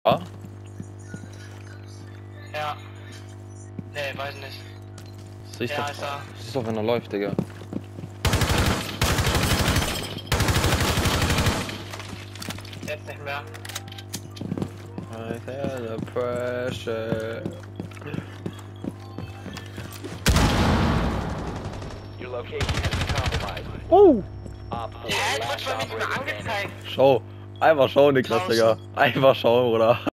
Ah? Ja. Nee, weiß nicht. Siehst Ja, doch, ist da. siehst doch, wenn er läuft, Digga. Jetzt nicht mehr. I feel the pressure. Your location has been compromised. Oh! Op 4, Hä, wird last schon nicht mehr operator standing. angezeigt. Schau. Einfach schauen, Niklas, Digga. Einfach schauen, Bruder.